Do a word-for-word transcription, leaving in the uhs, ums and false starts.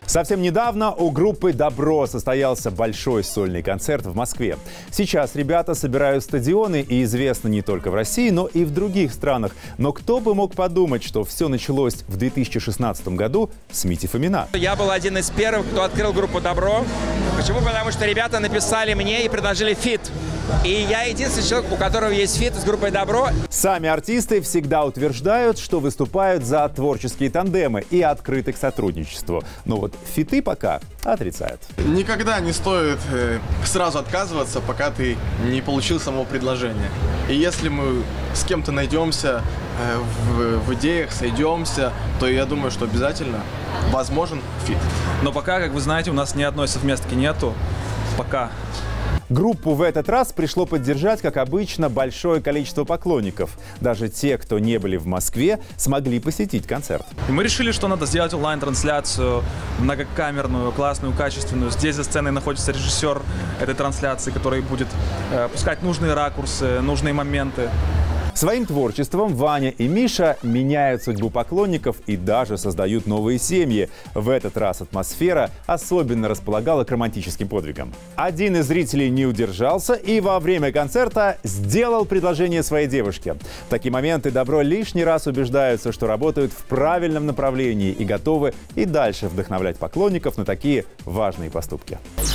Совсем недавно у группы «Добро» состоялся большой сольный концерт в Москве. Сейчас ребята собирают стадионы и известны не только в России, но и в других странах. Но кто бы мог подумать, что все началось в две тысячи шестнадцатом году с Мити Фомина. Я был один из первых, кто открыл группу «Добро». Почему? Потому что ребята написали мне и предложили фит. И я единственный человек, у которого есть фит с группой «Добро». Сами артисты всегда утверждают, что выступают за творческие тандемы и открыты к сотрудничеству. Но вот фиты пока отрицают. Никогда не стоит э, сразу отказываться, пока ты не получил само предложение. И если мы с кем-то найдемся э, в, в идеях, сойдемся, то я думаю, что обязательно возможен фит. Но пока, как вы знаете, у нас ни одной совместки нету. Пока. Группу в этот раз пришло поддержать, как обычно, большое количество поклонников. Даже те, кто не были в Москве, смогли посетить концерт. И мы решили, что надо сделать онлайн-трансляцию, многокамерную, классную, качественную. Здесь за сценой находится режиссер этой трансляции, который будет э, пускать нужные ракурсы, нужные моменты. Своим творчеством Ваня и Миша меняют судьбу поклонников и даже создают новые семьи. В этот раз атмосфера особенно располагала к романтическим подвигам. Один из зрителей не удержался и во время концерта сделал предложение своей девушке. В такие моменты «Добро» лишний раз убеждаются, что работают в правильном направлении и готовы и дальше вдохновлять поклонников на такие важные поступки.